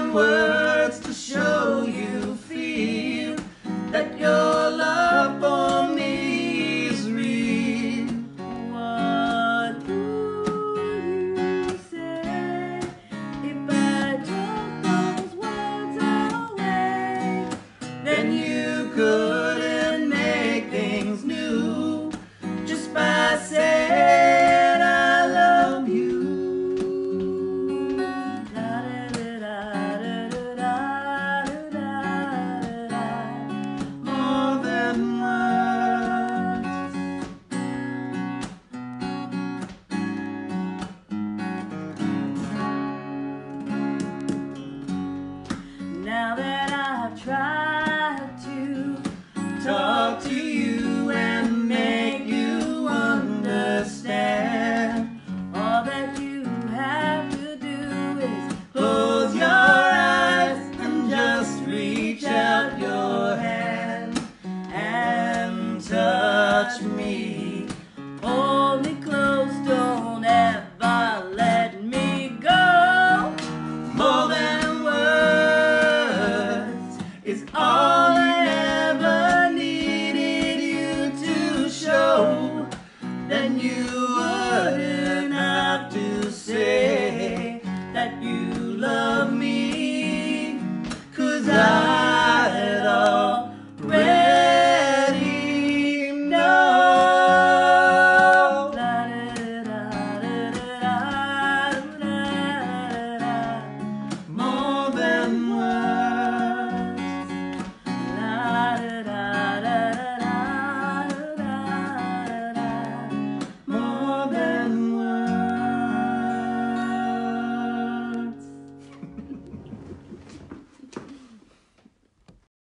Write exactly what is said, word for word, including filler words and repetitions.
words to show you feel that your love for me is real. What would you say if I took those words away? Then you couldn't make things new just by saying I love you. More than words. Now that I've tried to Talk to you and make you understand. all that you have to do is Close your eyes and just reach out your hand and touch me.